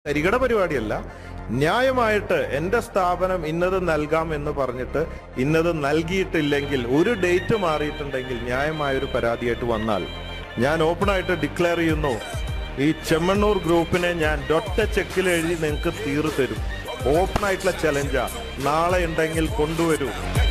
കരികട പരിപാടിയല്ല, ന്യായമായിട്ട് എന്റെ സ്ഥാപനം ഇന്നത് നൽകാം എന്ന് പറഞ്ഞിട്ട് ഇന്നത് നൽകിയിട്ടില്ലെങ്കിൽ, ഒരു ഡേറ്റ് മാറിയിട്ടുണ്ടെങ്കിൽ ന്യായമായൊരു പരാതിയായിട്ട് വന്നാൽ ഞാൻ ഓപ്പണായിട്ട് ഡിക്ലെയർ ചെയ്യുന്നു, ഈ ചെമ്മണ്ണൂർ ഗ്രൂപ്പിനെ ഞാൻ ഒറ്റ ചെക്കിൽ എഴുതി നിങ്ങൾക്ക് തീർന്നു തരും. ഓപ്പണായിട്ടുള്ള ചലഞ്ചാ. നാളെ ഉണ്ടെങ്കിൽ കൊണ്ടുവരൂ.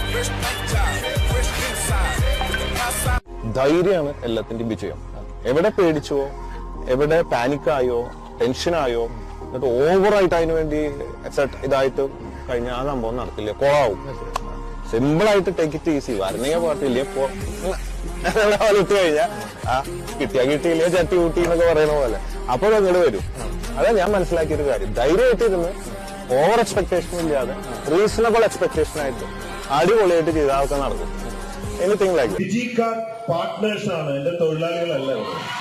ധൈര്യമാണ് എല്ലാത്തിന്റെയും വിജയം. എവിടെ പേടിച്ചോ, എവിടെ പാനിക്കായോ, ടെൻഷനായോ, എന്നിട്ട് ഓവറായിട്ട് അതിനു വേണ്ടി ഇതായിട്ട് കഴിഞ്ഞാൽ ആ സംഭവം നടത്തില്ല, കൊളാവും. സിമ്പിളായിട്ട് ടേക്ക് ഇറ്റ് ഈസി. വരണേ പാട്ടില്ല ഇപ്പൊ ഇട്ട് കഴിഞ്ഞാൽ കിട്ടിയില്ലേ ചട്ടി കൂട്ടി എന്നൊക്കെ പറയുന്ന പോലെ അപ്പൊ അങ്ങോട്ട് വരും. അതാ ഞാൻ മനസ്സിലാക്കിയൊരു കാര്യം. ധൈര്യമായിട്ടിരുന്ന് ഓവർ എക്സ്പെക്ടേഷൻ ഇല്ലാതെ റീസണബിൾ എക്സ്പെക്ടേഷൻ ആയിട്ട് അടിപൊളിയായിട്ട് ചെയ്താൽ അതൊക്കെ നടക്കും. എനിത്തിങ് ലൈക്ക് പാർട്ട്നേഴ്സ് ആണ് എന്റെ തൊഴിലാളികളല്ല.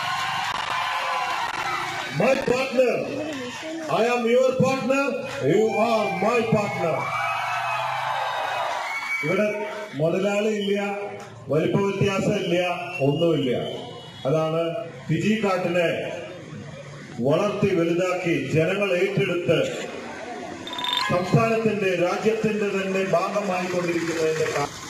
My partner, I am your partner, you are my partner. ഇവിടെ മുതലാളി ഇല്ല, വലിപ്പ വ്യത്യാസം ഇല്ല, ഒന്നുമില്ല. അതാണ് ഫിജി കാട്ടിനെ വളർത്തി വലുതാക്കി ജനങ്ങൾ ഏറ്റെടുത്ത് സംസ്ഥാനത്തിന്റെ, രാജ്യത്തിന്റെ തന്നെ ഭാഗമായിക്കൊണ്ടിരിക്കുന്നതിന്റെ